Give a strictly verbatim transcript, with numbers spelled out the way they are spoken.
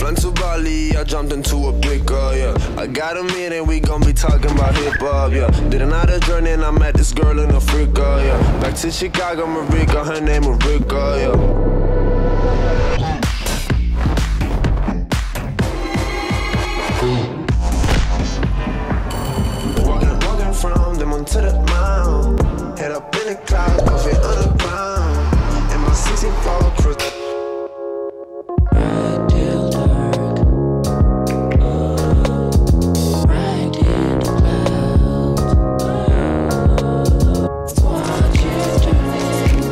Flying to Bali, I jumped into a pickup, yeah. I got a minute, we gon' be talking about hip-hop, yeah. Did another journey and I met this girl in Africa, yeah. Back to Chicago, Marika, her name Marika, yeah. To the mound, head up in the clouds, coffee underground, and my sixty-four crew. Right till dark, oh, right in the clouds, watch it turning.